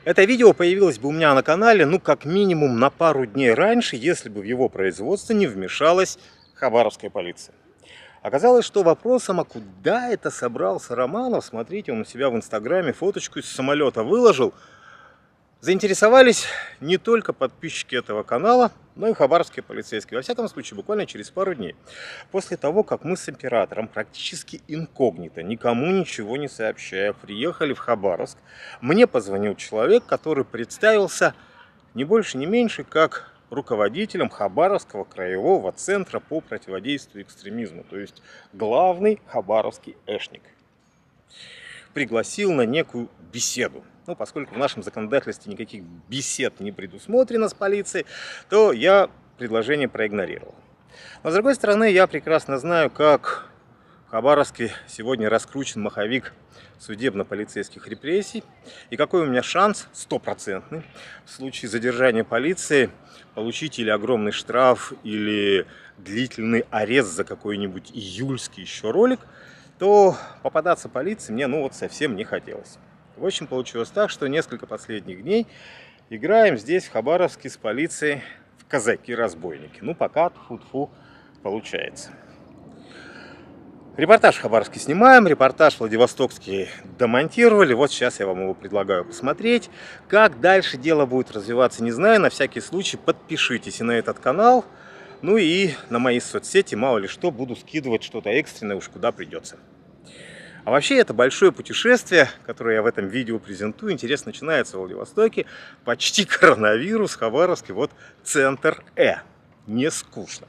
Это видео появилось бы у меня на канале, ну, как минимум на пару дней раньше, если бы в его производство не вмешалась хабаровская полиция. Оказалось, что вопросом, а куда это собрался Романов, смотрите, он у себя в инстаграме фоточку из самолета выложил, заинтересовались не только подписчики этого канала, но и хабаровские полицейские. Во всяком случае, буквально через пару дней. После того, как мы с императором практически инкогнито, никому ничего не сообщая, приехали в Хабаровск, мне позвонил человек, который представился не больше, не меньше, как руководителем Хабаровского краевого центра по противодействию экстремизму, то есть главный хабаровский эшник. Пригласил на некую беседу. Ну, поскольку в нашем законодательстве никаких бесед не предусмотрено с полицией, то я предложение проигнорировал. Но с другой стороны, я прекрасно знаю, как в Хабаровске сегодня раскручен маховик судебно-полицейских репрессий, и какой у меня шанс стопроцентный в случае задержания полиции получить или огромный штраф, или длительный арест за какой-нибудь июльский еще ролик, то попадаться полиции мне ну вот совсем не хотелось. В общем, получилось так, что несколько последних дней играем здесь, в Хабаровске, с полицией в казаки-разбойники. Ну, пока тьфу-тьфу получается. Репортаж хабаровский снимаем, репортаж владивостокский домонтировали. Вот сейчас я вам его предлагаю посмотреть. Как дальше дело будет развиваться, не знаю. На всякий случай подпишитесь и на этот канал. Ну и на мои соцсети, мало ли что, буду скидывать что-то экстренное, уж куда придется. А вообще это большое путешествие, которое я в этом видео презентую. Интересно, начинается в Владивостоке. Почти коронавирус, Хабаровский, вот центр Не скучно.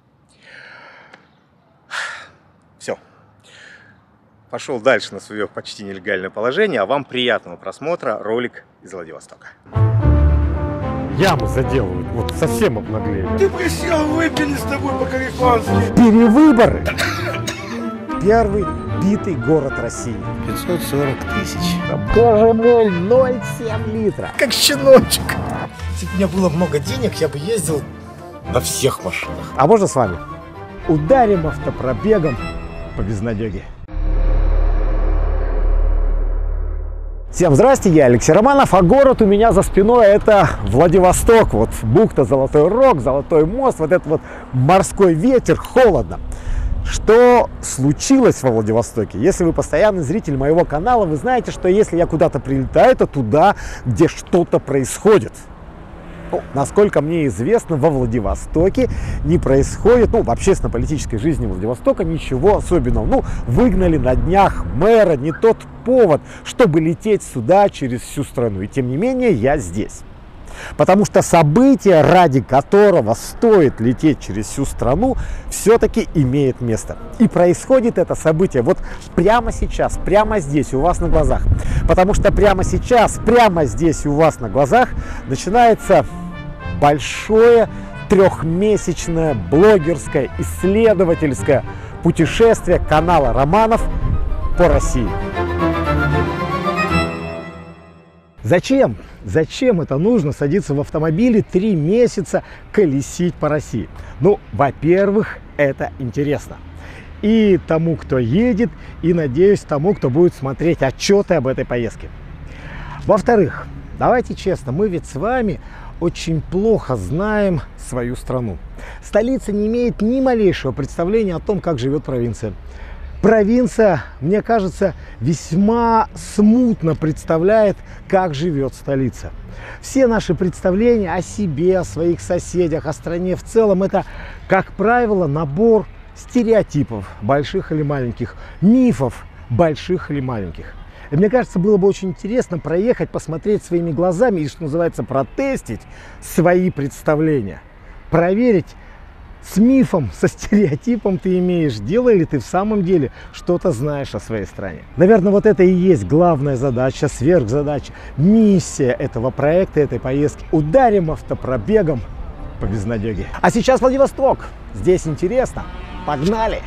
Все. Пошел дальше на свое почти нелегальное положение. А вам приятного просмотра. Ролик из Владивостока. Яму заделывают, вот совсем обнаглели. Ты присел, выпили с тобой по-калифански. Перевыборы. Первый битый город России. 540 тысяч. Боже мой, 0,7 литра. Как щеночек. Если бы у меня было много денег, я бы ездил на всех машинах. А можно с вами? Ударим автопробегом по безнадеге. Всем здрасте, я Алексей Романов, а город у меня за спиной это Владивосток. Вот бухта, Золотой Рог, Золотой мост, вот этот вот морской ветер, холодно. Что случилось во Владивостоке? Если вы постоянный зритель моего канала, вы знаете, что если я куда-то прилетаю, то туда, где что-то происходит. Ну, насколько мне известно, во Владивостоке не происходит, в общественно-политической жизни Владивостока ничего особенного. Ну, выгнали на днях мэра, не тот повод, чтобы лететь сюда через всю страну. И тем не менее, я здесь. Потому что событие, ради которого стоит лететь через всю страну, все-таки имеет место. И происходит это событие вот прямо сейчас, прямо здесь, у вас на глазах. Потому что прямо сейчас, прямо здесь, у вас на глазах начинается большое трехмесячное блогерское, исследовательское путешествие канала Романов по России. Зачем? Зачем это нужно садиться в автомобиле 3 месяца колесить по России? Ну, во-первых, это интересно. И тому, кто едет, и, надеюсь, тому, кто будет смотреть отчеты об этой поездке. Во-вторых, давайте честно, мы ведь с вами очень плохо знаем свою страну. Столица не имеет ни малейшего представления о том, как живет провинция. Провинция, мне кажется, весьма смутно представляет, как живет столица. Все наши представления о себе, о своих соседях, о стране в целом, это, как правило, набор стереотипов, больших или маленьких, мифов, больших или маленьких. И мне кажется, было бы очень интересно проехать, посмотреть своими глазами и, что называется, протестить свои представления, проверить, с мифом, со стереотипом ты имеешь дело, или ты в самом деле что-то знаешь о своей стране. Наверное, вот это и есть главная задача, сверхзадача, миссия этого проекта, этой поездки. Ударим автопробегом по безнадеге. А сейчас Владивосток. Здесь интересно. Погнали!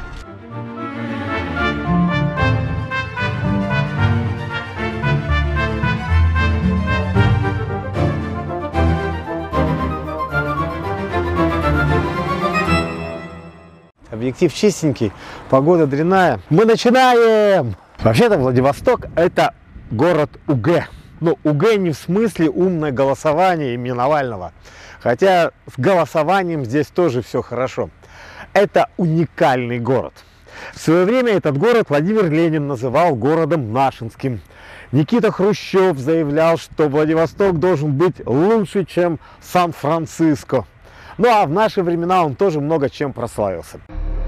Объектив чистенький, погода дрянная. Мы начинаем! Вообще-то Владивосток — это город УГ. Ну, УГ не в смысле умное голосование имени Навального. Хотя с голосованием здесь тоже все хорошо. Это уникальный город. В свое время этот город Владимир Ленин называл городом Нашинским. Никита Хрущев заявлял, что Владивосток должен быть лучше, чем Сан-Франциско. Ну а в наши времена он тоже много чем прославился.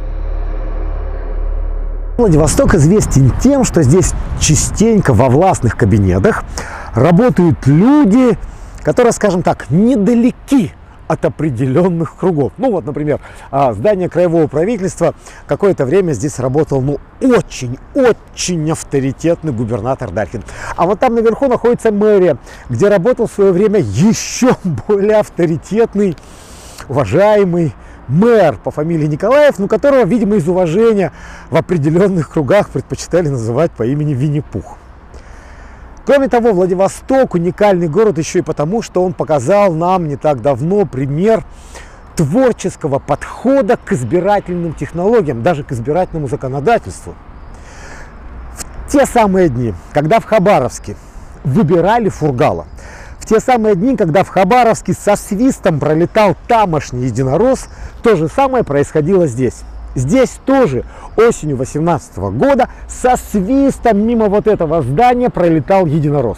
Владивосток известен тем, что здесь частенько во властных кабинетах работают люди, которые, скажем так, недалеки от определенных кругов. Ну вот, например, здание краевого правительства какое-то время здесь работал, ну, очень авторитетный губернатор Дарькин. А вот там наверху находится мэрия, где работал в свое время еще более авторитетный, уважаемый мэр по фамилии Николаев, но которого, видимо, из уважения в определенных кругах предпочитали называть по имени Винни-Пух. Кроме того, Владивосток уникальный город еще и потому, что он показал нам не так давно пример творческого подхода к избирательным технологиям, даже к избирательному законодательству. В те самые дни, когда в Хабаровске выбирали Фургала, в те самые дни, когда в Хабаровске со свистом пролетал тамошний единорос, то же самое происходило здесь. Здесь тоже осенью 2018 года со свистом мимо вот этого здания пролетал единорос.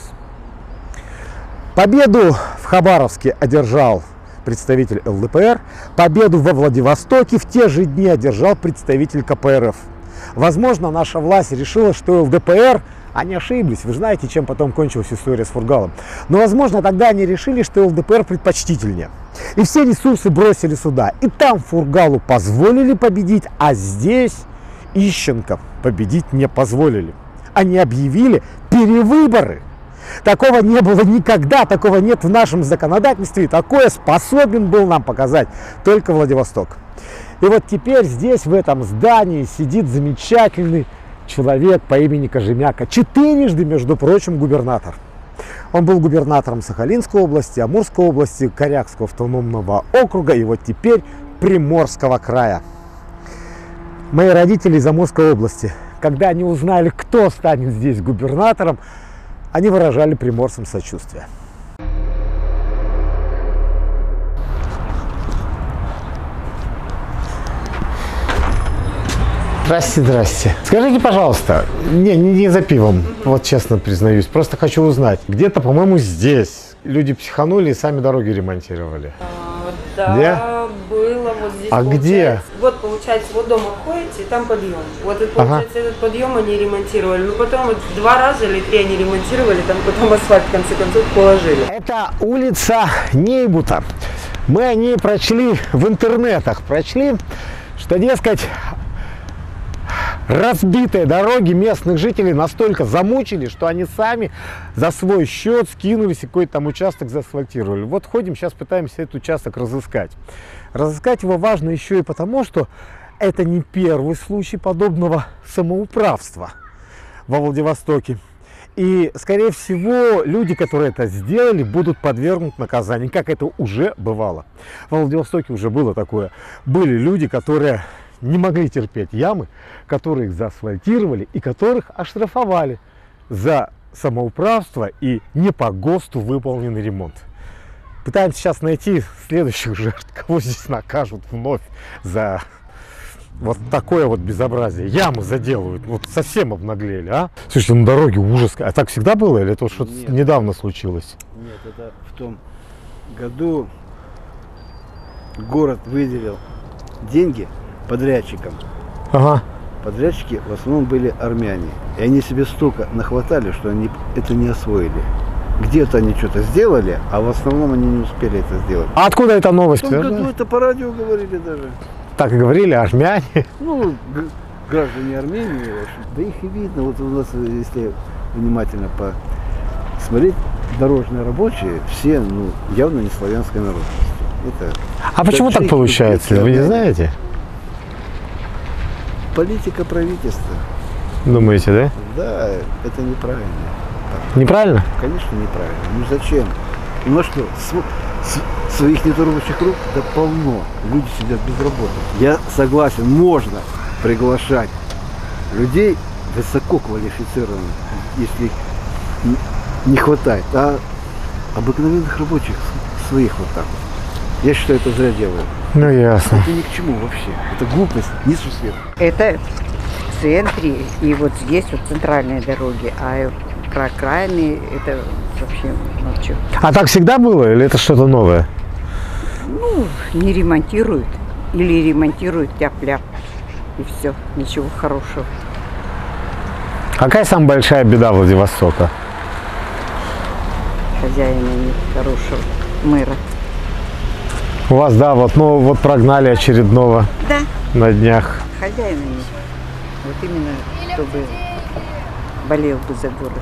Победу в Хабаровске одержал представитель ЛДПР, победу во Владивостоке в те же дни одержал представитель КПРФ. Возможно, наша власть решила, что ЛДПР, они ошиблись, вы знаете, чем потом кончилась история с Фургалом. Но, возможно, тогда они решили, что ЛДПР предпочтительнее. И все ресурсы бросили сюда. И там Фургалу позволили победить, а здесь Ищенко победить не позволили. Они объявили перевыборы. Такого не было никогда, такого нет в нашем законодательстве. Такое способен был нам показать только Владивосток. И вот теперь здесь, в этом здании, сидит замечательный человек по имени Кожемяка. Четырежды, между прочим, губернатор. Он был губернатором Сахалинской области, Амурской области, Корякского автономного округа и вот теперь Приморского края. Мои родители из Амурской области, когда они узнали, кто станет здесь губернатором, они выражали приморцам сочувствие. Здрасте. Скажите, пожалуйста, не за пивом, вот честно признаюсь, просто хочу узнать. Где-то, по-моему, здесь люди психанули и сами дороги ремонтировали. Да, где? Было вот здесь. А где? Вот, получается, вот дома ходите, там подъем. Вот, это, получается, этот подъем они ремонтировали. Ну, потом вот 2 раза или 3 они ремонтировали, там потом асфальт, в конце концов, положили. Это улица Нейбута. Мы о ней прочли в интернетах. Прочли, что, дескать, разбитые дороги местных жителей настолько замучили, что они сами за свой счет скинулись и какой-то там участок заасфальтировали. Вот ходим, сейчас пытаемся этот участок разыскать. Разыскать его важно еще и потому, что это не первый случай подобного самоуправства во Владивостоке. И, скорее всего, люди, которые это сделали, будут подвергнуты наказанию, как это уже бывало. Во Владивостоке уже было такое. Были люди, которые не могли терпеть ямы, которые их заасфальтировали и которых оштрафовали за самоуправство и не по ГОСТу выполненный ремонт. Пытаемся сейчас найти следующих жертв, кого здесь накажут вновь за вот такое вот безобразие. Ямы заделывают, вот совсем обнаглели, а? Слушайте, на дороге ужас. А так всегда было или это что-то недавно случилось? Нет, это в том году город выделил деньги подрядчикам. Ага. Подрядчики в основном были армяне. И они себе столько нахватали, что они это не освоили. Где-то они что-то сделали, а в основном они не успели это сделать. А откуда эта новость? В том году это по радио говорили даже. Так и говорили армяне. Ну, граждане Армении, да их и видно. Вот у нас, если внимательно посмотреть, дорожные рабочие все, ну, явно не славянской народности. Это А почему так получается? Вы не знаете? Политика правительства. Думаете, да? Да, это неправильно. Неправильно? Конечно, неправильно. Ну зачем? У нас что, своих недорабочих рук да полно. Люди сидят без работы. Я согласен, можно приглашать людей высококвалифицированных, если не хватает, а обыкновенных рабочих своих вот так вот. Я считаю, это зря делают. Ну, ясно. Это ни к чему вообще. Это глупость, несусвет. Это в центре и вот здесь вот центральные дороги, а про окраины это вообще молчу. А так всегда было или это что-то новое? Ну, не ремонтируют или ремонтируют тяп-ляп и все, ничего хорошего. Какая самая большая беда Владивостока? Хозяина нет хорошего, мэра. У вас, да, вот, ну, вот прогнали очередного Да, на днях. хозяина нет. Вот именно, чтобы болел бы за город.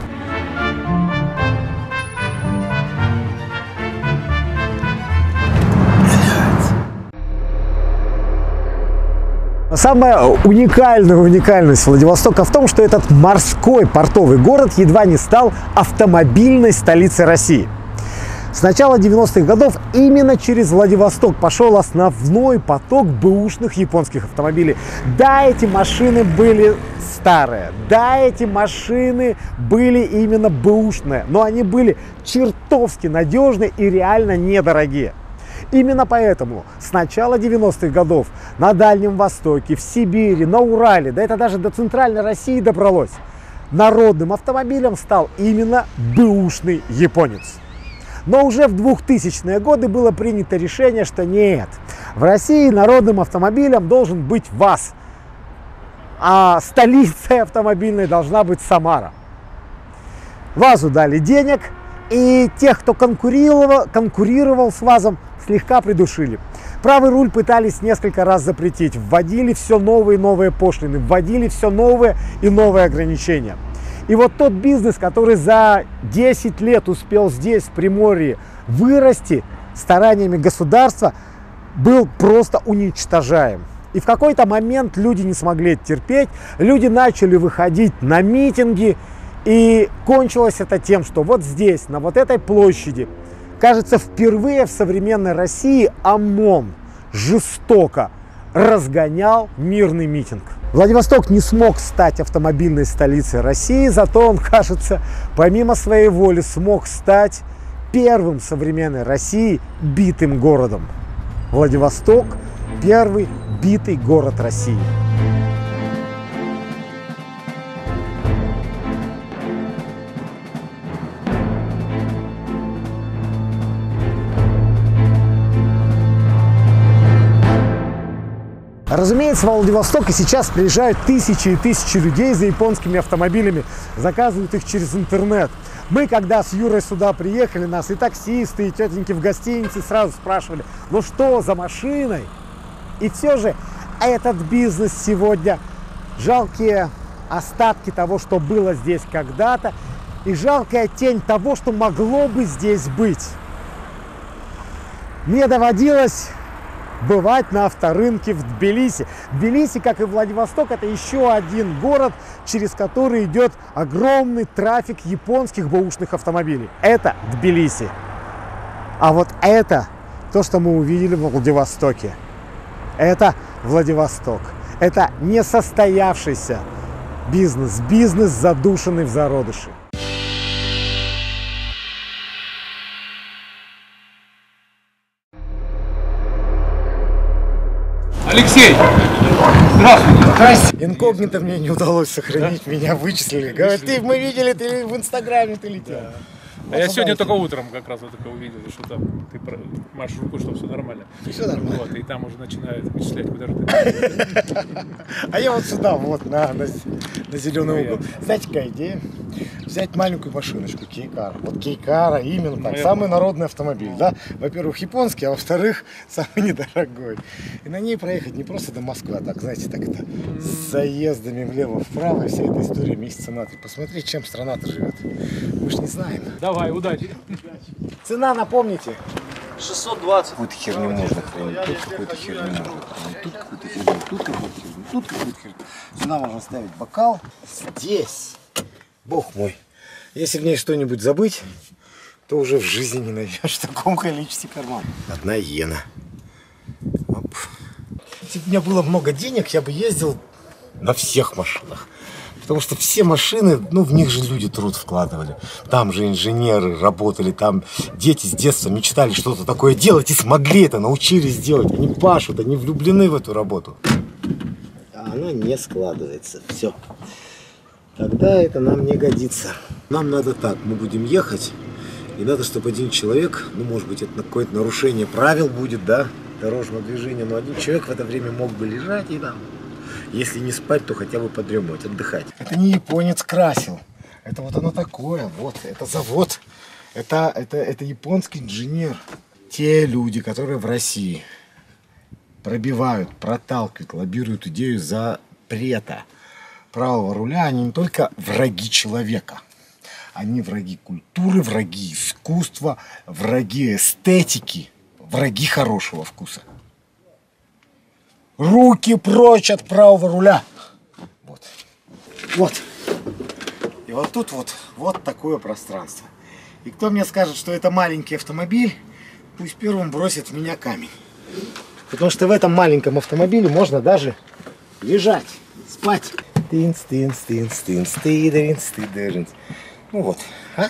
Самая уникальность Владивостока в том, что этот морской портовый город едва не стал автомобильной столицей России. С начала 90-х годов именно через Владивосток пошел основной поток бэушных японских автомобилей. Да, эти машины были старые, да, эти машины были именно бэушные, но они были чертовски надежные и реально недорогие. Именно поэтому с начала 90-х годов на Дальнем Востоке, в Сибири, на Урале, да это даже до Центральной России добралось, народным автомобилем стал именно бэушный японец. Но уже в 2000-е годы было принято решение, что нет, в России народным автомобилем должен быть ВАЗ, а столицей автомобильной должна быть Самара. ВАЗу дали денег, и тех, кто конкурировал с ВАЗом, слегка придушили. Правый руль пытались несколько раз запретить, вводили все новые и новые пошлины, вводили все новые и новые ограничения. И вот тот бизнес, который за 10 лет успел здесь, в Приморье, вырасти стараниями государства, был просто уничтожаем. И в какой-то момент люди не смогли это терпеть, люди начали выходить на митинги, и кончилось это тем, что вот здесь, на вот этой площади, кажется, впервые в современной России ОМОН жестоко разгонял мирный митинг. Владивосток не смог стать автомобильной столицей России, зато он, кажется, помимо своей воли смог стать первым в современной России битым городом. Владивосток – первый битый город России. Разумеется, во Владивосток и сейчас приезжают тысячи и тысячи людей за японскими автомобилями, заказывают их через интернет. Мы, когда с Юрой сюда приехали, нас и таксисты, и тетеньки в гостинице сразу спрашивали, ну что за машиной? И все же этот бизнес сегодня жалкие остатки того, что было здесь когда-то, и жалкая тень того, что могло бы здесь быть. Мне доводилось бывать на авторынке в Тбилиси. Тбилиси, как и Владивосток, это еще один город, через который идет огромный трафик японских бэушных автомобилей. Это Тбилиси. А вот это то, что мы увидели в Владивостоке. Это Владивосток. Это несостоявшийся бизнес. Бизнес, задушенный в зародыше. Алексей! Здравствуйте! Инкогнито мне не удалось сохранить, меня вычислили. Говорят, мы видели, ты в Инстаграме ты летел. Да. А я сегодня только утром как раз вот только увидел, что там ты машешь руку, что все нормально. Все нормально. Вот, и там уже начинают вычислять, куда же ты. А я вот сюда, вот, на зеленый угол. Знаете, какая идея? Взять маленькую машиночку, Кейкара. Вот Кейкара именно так, самый народный автомобиль, да? Во-первых, японский, а во-вторых, самый недорогой. И на ней проехать не просто до Москвы, а так, знаете, так это, с заездами влево-вправо, и вся эта история месяца на 3. Посмотри, чем страна-то живет. Мы ж не знаем. Давай, удачи! Цена, напомните. 620. Какую-то херню можно хранить, тут какую-то херню можно хранить, тут какую-то херню, тут какую-то херню, тут какую-то херню. Сюда можно ставить бокал. Здесь, бог мой, если в ней что-нибудь забыть, то уже в жизни не найдешь в таком количестве карманов. Одна иена. Оп. Если бы у меня было много денег, я бы ездил на всех машинах. Потому что все машины, ну, в них же люди труд вкладывали. Там же инженеры работали, там дети с детства мечтали что-то такое делать и смогли это, научились делать. Они пашут, они влюблены в эту работу. А она не складывается. Все. Тогда это нам не годится. Нам надо так, мы будем ехать, и надо, чтобы один человек, ну, может быть, это какое-то нарушение правил будет, да, дорожного движения, но один человек в это время мог бы лежать и там, если не спать, то хотя бы подремать, отдыхать. Это не японец красил, это вот оно такое, вот, это завод, это японский инженер. Те люди, которые в России пробивают, проталкивают, лоббируют идею запрета правого руля, они не только враги человека, они враги культуры, враги искусства, враги эстетики, враги хорошего вкуса. Руки прочь от правого руля. Вот. Вот. И вот тут вот такое пространство. И кто мне скажет, что это маленький автомобиль, пусть первым бросит в меня камень. Потому что в этом маленьком автомобиле можно даже лежать, спать. Тынц, тынц, тынц, тынц, тыдыринц, тыдыринц. Ну вот, а?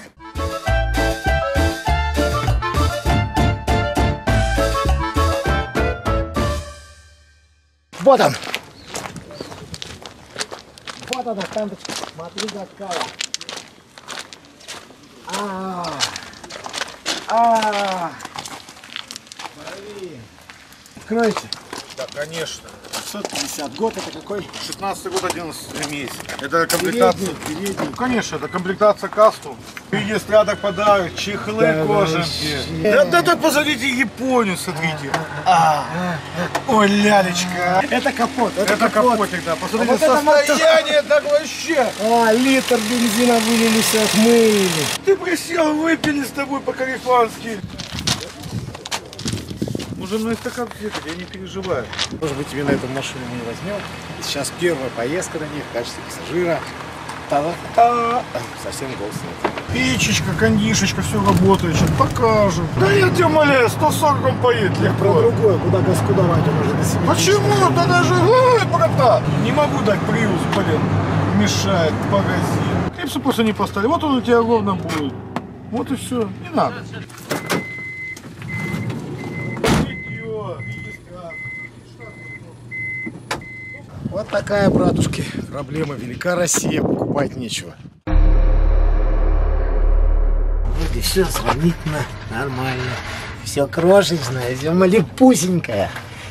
Вот он! Вот она, тандочка. Смотри, какая. Блин. Откройте. Да, конечно. 650 год, это какой? 16 год, 11 месяц. Это комплектация. Передний. Ну, конечно, это комплектация касту. Есть рядок подарок, чехлы Да, кожанки. вообще. Да, посмотрите, японец, смотрите. Ой, лялечка. Это капот. Это капотик, да. Посмотрите, вот это состояние так вообще. Литр бензина вылили, все отмыли. Ты присел, выпили с тобой по-карифански. Можем на стакан съехать, я не переживаю. Может быть, тебе на эту машину не возьмем. Сейчас первая поездка на них в качестве пассажира. Та-та-та. Совсем голос нет. Печечка, кондишечка, все работает. Сейчас покажем. Да я тебя умоляю, 140 он поедет Я про легко. другое, куда газку давать, он уже до 70. Почему? Да даже брата. Не могу дать приус, блин. Мешает магазин. Клипсы просто не поставили. Вот он у тебя ровно будет. Вот и все. Не надо. Вот такая, братушки, проблема. Велика Россия, покупать нечего. Вроде все сравнительно нормально. Все крошечное, все малепусенькое.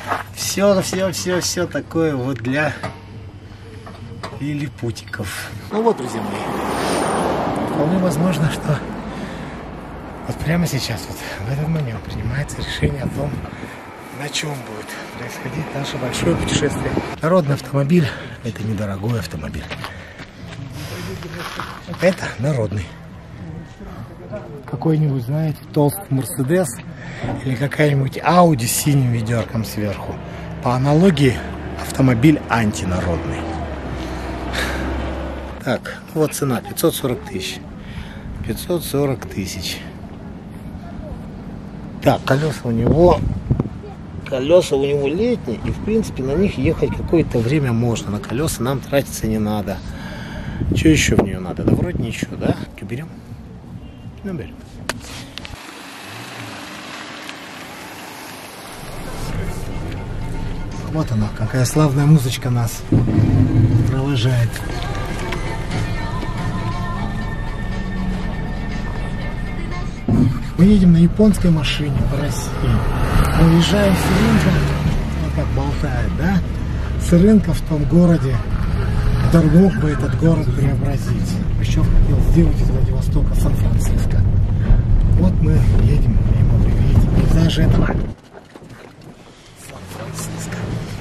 Все такое вот для лилипутиков. Ну вот, друзья мои, вполне возможно, что вот прямо сейчас, вот в этот момент принимается решение о том, на чем будет происходить наше большое путешествие. Народный автомобиль – это недорогой автомобиль. Это народный. Какой-нибудь, знаете, толстый Мерседес или какая-нибудь Ауди с синим ведерком сверху. По аналогии, автомобиль антинародный. Так, вот цена, 540 тысяч. 540 тысяч. Так, колеса у него летние, и в принципе на них ехать какое-то время можно. На колеса нам тратиться не надо. Что еще в нее надо? Да вроде ничего, да? Берем? Ну, берем. Вот она, какая славная музычка нас провожает. Мы едем на японской машине по России. Мы уезжаем с рынка, вот как болтает, да? С рынка в том городе, который мог бы этот город преобразить. Еще хотел сделать из Владивостока Сан-Франциско. Вот мы едем, и мы видим пейзажи этого Сан-Франциско.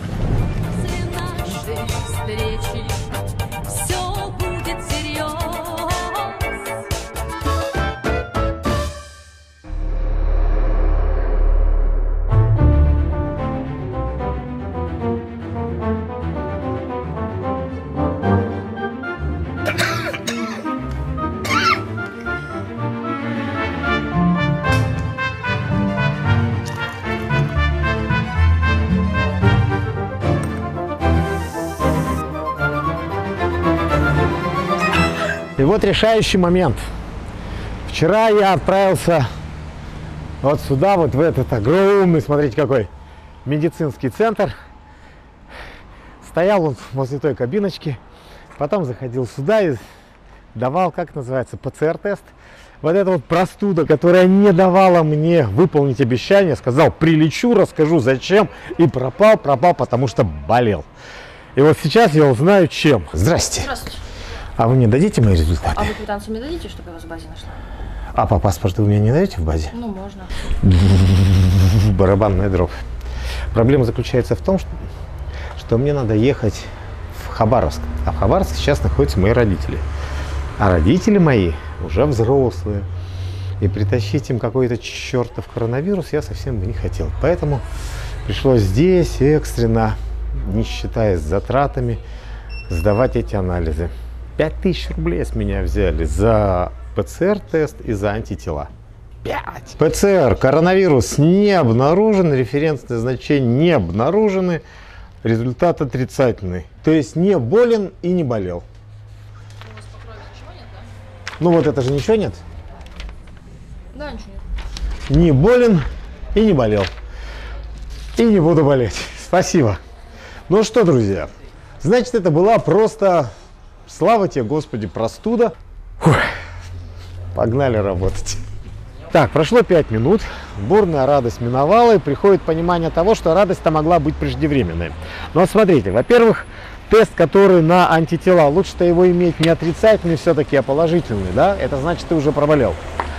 Все будет серьезно. вот решающий момент. Вчера я отправился вот сюда, вот в этот огромный, смотрите какой, медицинский центр. Стоял он возле той кабиночки, потом заходил сюда и давал, как называется, ПЦР-тест. Вот эта вот простуда, которая не давала мне выполнить обещание, сказал, прилечу, расскажу зачем, и пропал, потому что болел. И вот сейчас я узнаю, чем. Здрасте. Здравствуйте. А вы мне дадите мои результаты? А вы квитанцию мне дадите, чтобы я вас в базе нашла? А по паспорту вы мне не даете в базе? Ну, можно. Барабанная дробь. Проблема заключается в том, что мне надо ехать в Хабаровск. А в Хабаровске сейчас находятся мои родители. А родители мои уже взрослые. И притащить им какой-то чертов коронавирус я совсем бы не хотел. Поэтому пришлось здесь экстренно, не считаясь затратами, сдавать эти анализы. 5000 рублей с меня взяли за ПЦР-тест и за антитела. 5. ПЦР, коронавирус не обнаружен, референсные значения не обнаружены, результат отрицательный. То есть не болен и не болел. У вас по крови ничего нет, да? Ну вот это же ничего нет? Да, ничего нет. Не болен и не болел. И не буду болеть. Спасибо. Ну что, друзья, значит, это была просто, слава тебе, Господи, простуда. Фух. Погнали работать. Так, прошло 5 минут, бурная радость миновала, и приходит понимание того, что радость-то могла быть преждевременной. Но смотрите, во-первых, тест, который на антитела, лучше-то его иметь не отрицательный все-таки, а положительный, да? Это значит, ты уже проболел.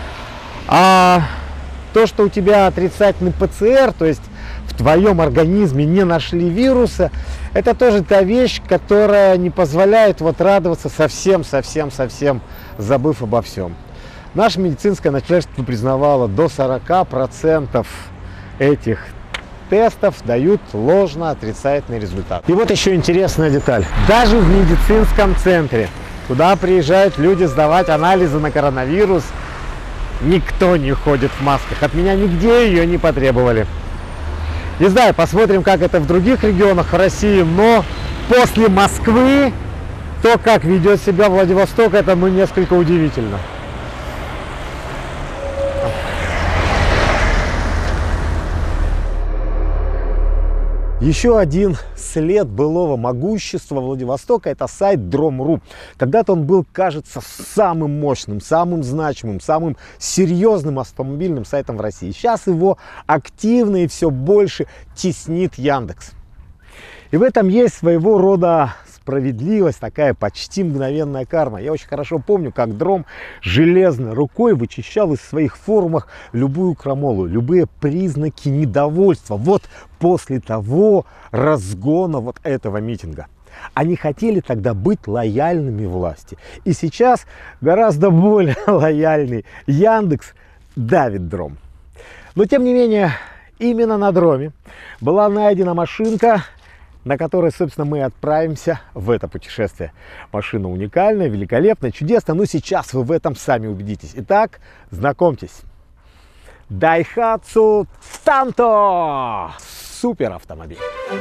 А то, что у тебя отрицательный ПЦР, то есть в твоем организме не нашли вируса, это тоже та вещь, которая не позволяет вот радоваться совсем, забыв обо всем. Наше медицинское начальство признавало, до 40% этих тестов дают ложно-отрицательный результат. И вот еще интересная деталь. Даже в медицинском центре, куда приезжают люди сдавать анализы на коронавирус, никто не ходит в масках. От меня нигде ее не потребовали. Не знаю, посмотрим, как это в других регионах России, но после Москвы то, как ведет себя Владивосток, это несколько удивительно. Еще один след былого могущества Владивостока – это сайт Drom.ru. Когда-то он был, кажется, самым мощным, самым значимым, самым серьезным автомобильным сайтом в России. Сейчас его активно и все больше теснит Яндекс. И в этом есть своего рода справедливость, такая почти мгновенная карма. Я очень хорошо помню, как Дром железной рукой вычищал из своих форумов любую крамолу, любые признаки недовольства. Вот после того разгона вот этого митинга. Они хотели тогда быть лояльными власти. И сейчас гораздо более лояльный Яндекс давит Дром. Но тем не менее, именно на Дроме была найдена машинка, на которой, собственно, мы отправимся в это путешествие. Машина уникальная, великолепная, чудесная, но сейчас вы в этом сами убедитесь. Итак, знакомьтесь. Daihatsu Tanto! Супер автомобиль.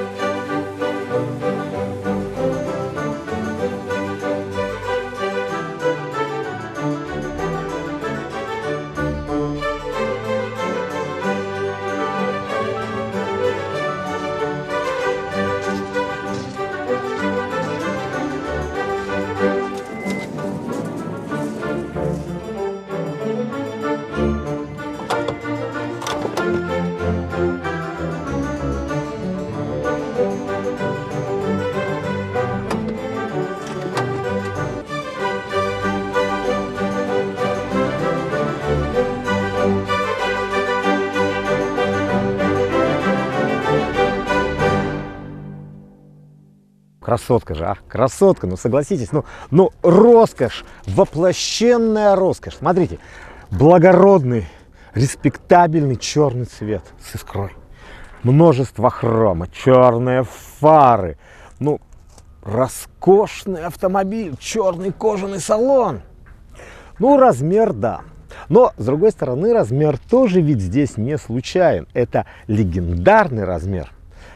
Красотка же, а? Красотка, ну согласитесь, ну роскошь, воплощенная роскошь. Смотрите, благородный, респектабельный черный цвет с искрой. Множество хрома, черные фары. Ну, роскошный автомобиль, черный кожаный салон. Ну, размер, да. Но, с другой стороны, размер тоже ведь здесь не случайен. Это легендарный размер.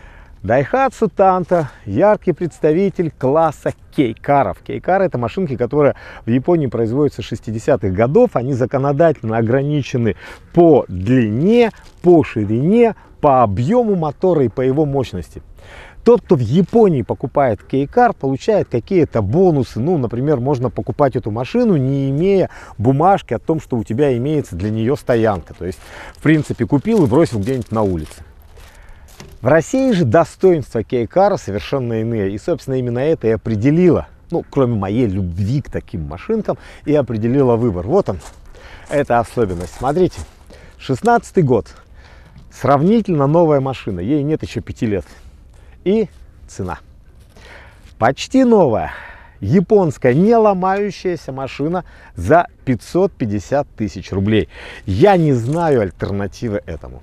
Daihatsu Tanto – яркий представитель класса кейкаров. Кейкары – это машинки, которые в Японии производятся с 60-х годов. Они законодательно ограничены по длине, по ширине, по объему мотора и по его мощности. Тот, кто в Японии покупает кейкар, получает какие-то бонусы. Ну, например, можно покупать эту машину, не имея бумажки о том, что у тебя имеется для нее стоянка. То есть, в принципе, купил и бросил где-нибудь на улице. В России же достоинства кейкара совершенно иные. И, собственно, именно это и определило, ну, кроме моей любви к таким машинкам, и определило выбор. Вот он, эта особенность. Смотрите, 16-й год. Сравнительно новая машина. Ей нет еще 5 лет. И цена. Почти новая. Японская, не ломающаяся машина за 550 тысяч рублей. Я не знаю альтернативы этому.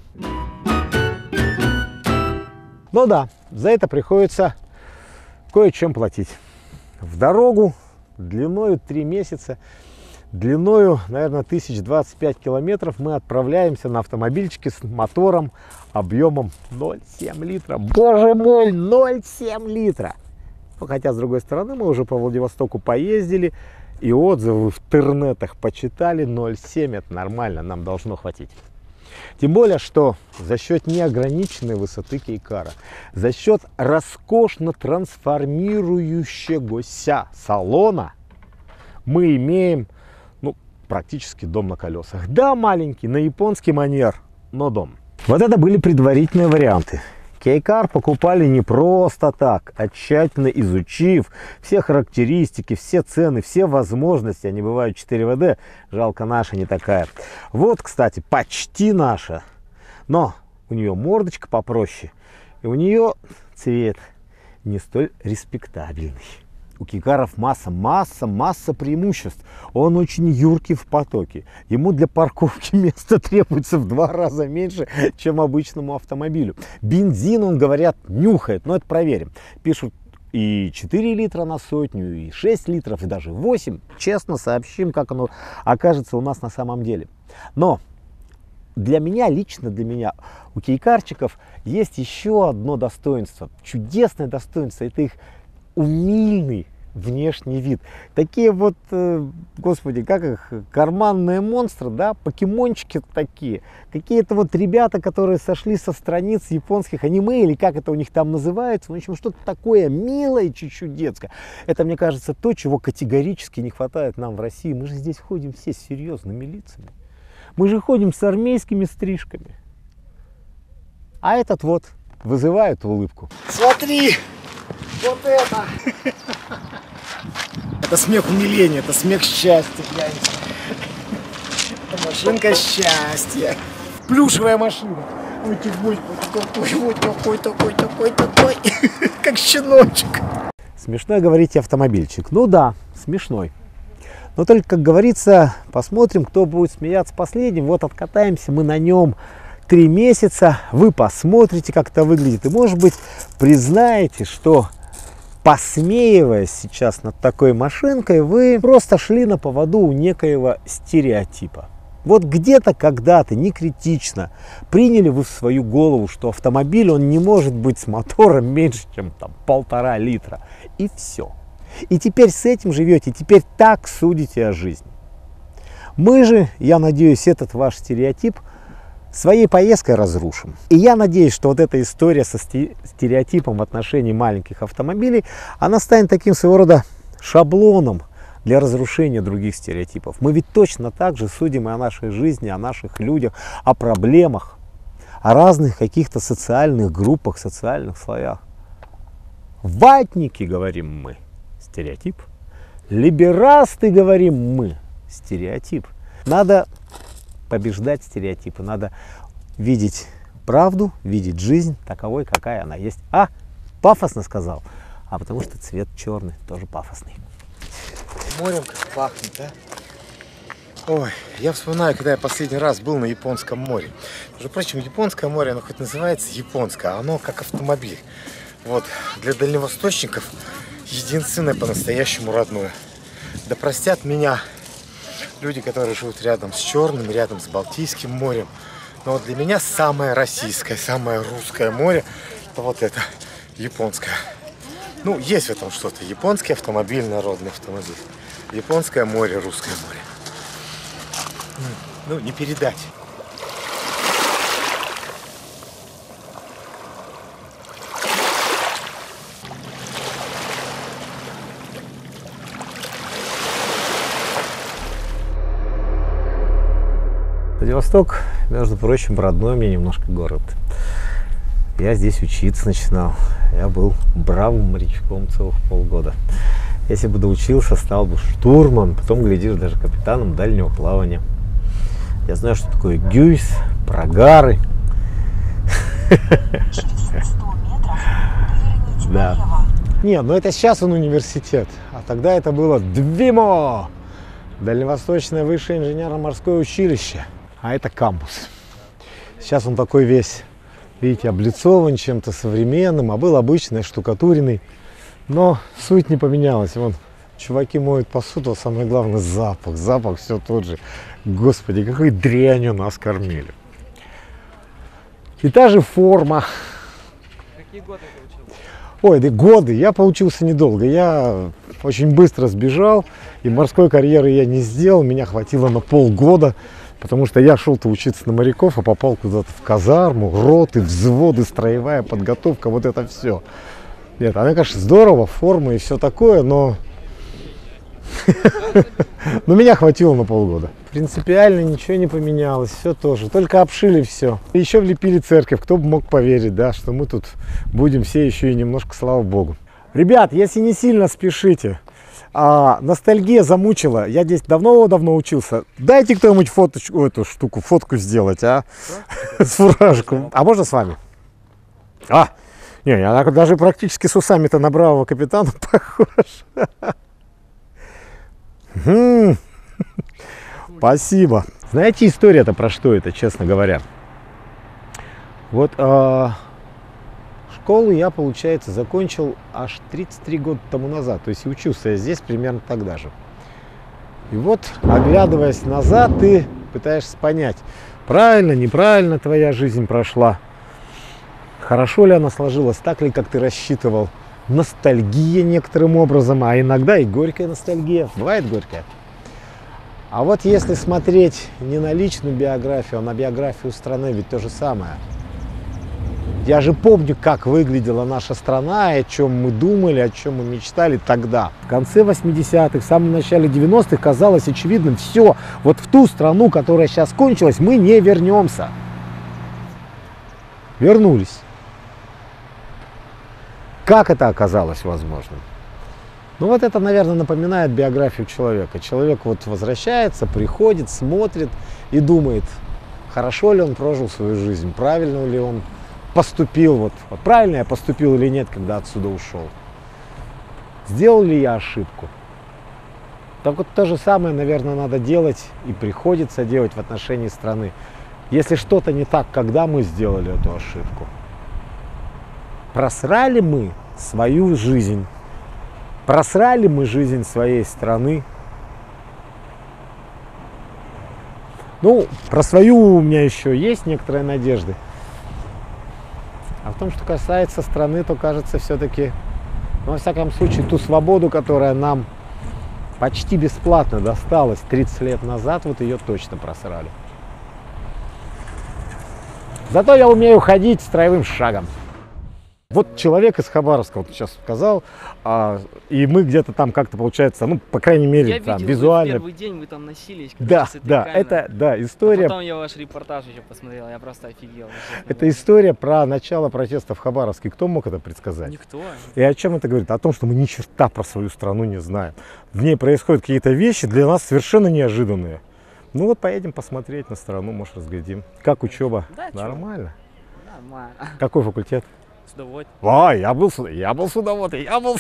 Но да, за это приходится кое-чем платить. В дорогу длиною 3 месяца, длиною, наверное, 1025 километров мы отправляемся на автомобильчике с мотором объемом 0,7 литра. Боже мой, 0,7 литра! Ну, хотя, с другой стороны, мы уже по Владивостоку поездили, и отзывы в интернетах почитали. 0,7 это нормально, нам должно хватить. Тем более, что за счет неограниченной высоты кейкара, за счет роскошно трансформирующегося салона мы имеем, ну, практически дом на колесах. Да, маленький, на японский манер, но дом. Вот это были предварительные варианты. Кейкар покупали не просто так, а тщательно изучив все характеристики, все цены, все возможности. Они бывают 4WD, жалко, наша не такая. Вот, кстати, почти наша, но у нее мордочка попроще, и у нее цвет не столь респектабельный. У кейкаров масса преимуществ. Он очень юркий в потоке. Ему для парковки места требуется в 2 раза меньше, чем обычному автомобилю. Бензин, он, говорят, нюхает, но это проверим. Пишут и 4 литра на сотню, и 6 литров, и даже 8. Честно сообщим, как оно окажется у нас на самом деле. Но для меня, лично для меня, у кейкарчиков есть еще одно достоинство. Чудесное достоинство. Это их умильный внешний вид. Такие вот, господи, как их, карманные монстры, да, покемончики такие. Какие-то вот ребята, которые сошли со страниц японских аниме, или как это у них там называется, в общем, что-то такое милое, чуть-чуть детское. Это, мне кажется, то, чего категорически не хватает нам в России. Мы же здесь ходим все с серьезными лицами. Мы же ходим с армейскими стрижками. А этот вот вызывает улыбку. Смотри! Вот это! Это смех умиления, это смех счастья, гляньте. Это машинка счастья. Плюшевая машина. Ой, ты такой. Как щеночек. Смешной, говорите, автомобильчик. Ну да, смешной. Но только, как говорится, посмотрим, кто будет смеяться последним. Вот откатаемся мы на нем 3 месяца. Вы посмотрите, как это выглядит. И, может быть, признаете, что, посмеиваясь сейчас над такой машинкой, вы просто шли на поводу у некоего стереотипа. Вот где-то, когда-то, не критично, приняли вы в свою голову, что автомобиль, он не может быть с мотором меньше, чем там 1,5 литра. И все. И теперь с этим живете, теперь так судите о жизни. Мы же, я надеюсь, этот ваш стереотип своей поездкой разрушим. И я надеюсь, что вот эта история со стереотипом в отношении маленьких автомобилей, она станет таким своего рода шаблоном для разрушения других стереотипов. Мы ведь точно так же судим и о нашей жизни, о наших людях, о проблемах, о разных каких-то социальных группах, социальных слоях. Ватники, говорим мы, стереотип. Либерасты, говорим мы, стереотип. Надо побеждать стереотипы, надо видеть правду, видеть жизнь таковой, какая она есть. А, пафосно сказал, а потому что цвет черный, тоже пафосный. Морем как пахнет, да? Ой, я вспоминаю, когда я последний раз был на Японском море. Между прочим, Японское море, оно хоть называется японское, а оно как автомобиль. Вот, для дальневосточников единственное по-настоящему родное. Да простят меня люди, которые живут рядом с Черным, рядом с Балтийским морем. Но вот для меня самое российское, самое русское море — это вот это. японская. Ну, есть в этом что-то. Японский автомобиль, народный автомобиль. Японское море, русское море. Ну, не передать. Владивосток, между прочим, родной мне немножко город. Я здесь учиться начинал. Я был бравым морячком целых полгода. Если бы доучился, стал бы штурман, потом, глядишь, даже капитаном дальнего плавания. Я знаю, что такое гюйс, прогары. Да. Не, ну это сейчас он университет, а тогда это было ДВИМО, Дальневосточное высшее инженерно-морское училище. А это кампус. Сейчас он такой весь, видите, облицован чем-то современным, а был обычный, штукатуренный. Но суть не поменялась. Вон, чуваки моют посуду, а самое главное запах. Запах все тот же. Господи, какой дрянью нас кормили. И та же форма. Какие годы ты учился? Ой, да годы. Я поучился недолго. Я очень быстро сбежал. И морской карьеры я не сделал. Меня хватило на полгода. Потому что я шел-то учиться на моряков, а попал куда-то в казарму, роты, взводы, строевая подготовка, вот это все. Нет, она, конечно, здорово, форма и все такое, но меня хватило на полгода. Принципиально ничего не поменялось, все тоже, только обшили все. И еще влепили церковь, кто бы мог поверить, да, что мы тут будем все еще и немножко, слава богу. Ребят, если не сильно спешите, ностальгия замучила. Я здесь давно учился. Дайте кто-нибудь фоточку, эту штуку, фотку сделать, а? С фуражку. А можно с вами? Не, я даже практически с усами-то на бравого капитана похож. Спасибо. Знаете, история-то про что это, честно говоря? Вот школу я, получается, закончил аж 33 года тому назад. То есть учился я здесь примерно тогда же. И вот, оглядываясь назад, ты пытаешься понять, правильно, неправильно твоя жизнь прошла. Хорошо ли она сложилась, так ли, как ты рассчитывал. Ностальгия некоторым образом, а иногда и горькая ностальгия. Бывает горькая. А вот если смотреть не на личную биографию, а на биографию страны, ведь то же самое. Я же помню, как выглядела наша страна, и о чем мы думали, о чем мы мечтали тогда. В конце 80-х, в самом начале 90-х казалось очевидным, все, вот в ту страну, которая сейчас кончилась, мы не вернемся. Вернулись. Как это оказалось возможным? Ну вот это, наверное, напоминает биографию человека. Человек вот возвращается, приходит, смотрит и думает, хорошо ли он прожил свою жизнь, правильно ли он поступил, вот правильно я поступил или нет, когда отсюда ушел. Сделал ли я ошибку? Так вот то же самое, наверное, надо делать и приходится делать в отношении страны. Если что-то не так, когда мы сделали эту ошибку? Просрали мы свою жизнь? Просрали мы жизнь своей страны? Ну, про свою у меня еще есть некоторые надежды. А в том, что касается страны, то кажется все-таки, ну, во всяком случае, ту свободу, которая нам почти бесплатно досталась 30 лет назад, вот ее точно просрали. Зато я умею ходить строевым шагом. Вот человек из Хабаровска, вот сейчас сказал, и мы где-то там как-то, получается, ну, по крайней мере, я там, видел, визуально. Первый день вы там носились. Да, это, да, история. А потом я ваш репортаж еще посмотрел, я просто офигел. Это история про начало протестов в Хабаровске. Кто мог это предсказать? Никто. И о чем это говорит? О том, что мы ни черта про свою страну не знаем. В ней происходят какие-то вещи для нас совершенно неожиданные. Ну вот поедем посмотреть на страну, может, разглядим. Как учеба? Да, нормально? Нормально. Какой факультет? Судовод. Я был судовод.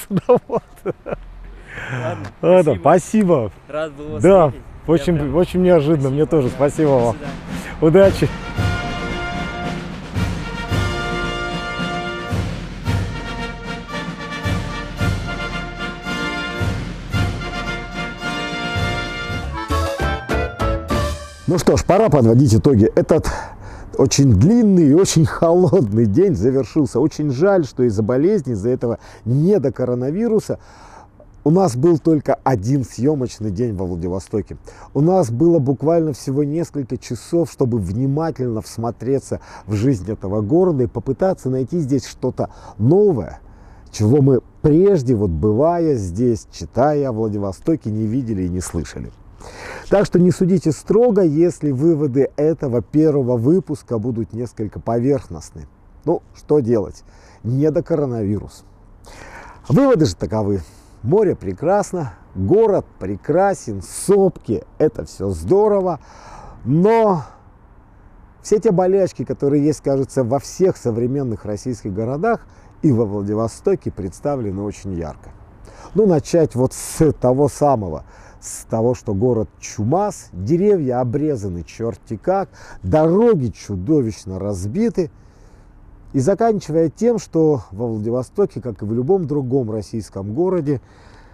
Ладно, спасибо. Рад был вас Да, видеть. очень неожиданно. Спасибо. Мне тоже. Спасибо вам. Удачи. Ну что ж, пора подводить итоги. Этот Очень длинный и очень холодный день завершился. Очень жаль, что из-за болезни, из-за этого не до коронавируса, у нас был только один съемочный день во Владивостоке. У нас было буквально всего несколько часов, чтобы внимательно всмотреться в жизнь этого города и попытаться найти здесь что-то новое, чего мы прежде, вот бывая здесь, читая о Владивостоке, не видели и не слышали. Так что не судите строго, если выводы этого первого выпуска будут несколько поверхностны. Ну, что делать? Не до коронавирус. Выводы же таковы. Море прекрасно, город прекрасен, сопки – это все здорово, но все те болячки, которые есть, кажется, во всех современных российских городах и во Владивостоке, представлены очень ярко. Ну, начать вот с того самого, с того, что город чумас, деревья обрезаны черти как, дороги чудовищно разбиты, и заканчивая тем, что во Владивостоке, как и в любом другом российском городе,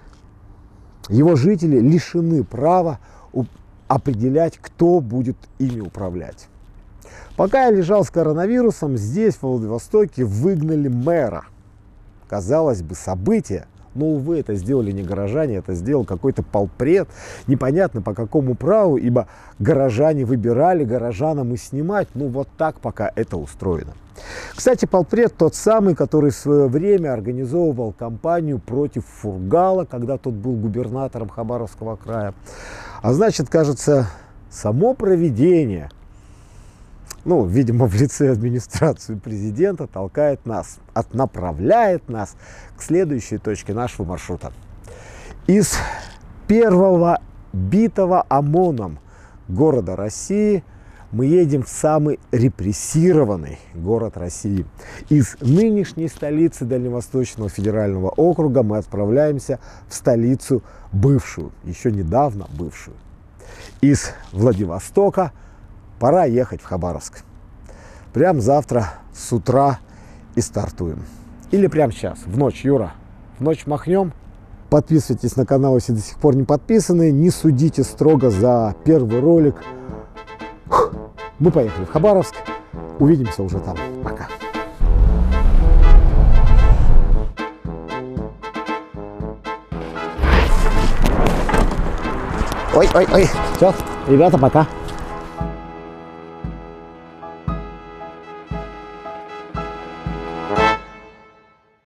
его жители лишены права определять, кто будет ими управлять. Пока я лежал с коронавирусом, здесь, в Владивостоке, выгнали мэра. Казалось бы, событие. Но, увы, это сделали не горожане, это сделал какой-то полпред. Непонятно по какому праву, ибо горожане выбирали горожанам и снимать. Ну, вот так пока это устроено. Кстати, полпред тот самый, который в свое время организовывал кампанию против Фургала, когда тот был губернатором Хабаровского края. А значит, кажется, само провидение, ну, видимо, в лице администрации президента, толкает нас, направляет нас к следующей точке нашего маршрута. Из первого битого ОМОНом города России мы едем в самый репрессированный город России. Из нынешней столицы Дальневосточного федерального округа мы отправляемся в столицу бывшую, еще недавно бывшую. Из Владивостока пора ехать в Хабаровск. Прям завтра с утра и стартуем. Или прямо сейчас, в ночь, Юра. В ночь махнем. Подписывайтесь на канал, если до сих пор не подписаны. Не судите строго за первый ролик. Мы поехали в Хабаровск. Увидимся уже там. Пока. Ой. Все, ребята, пока.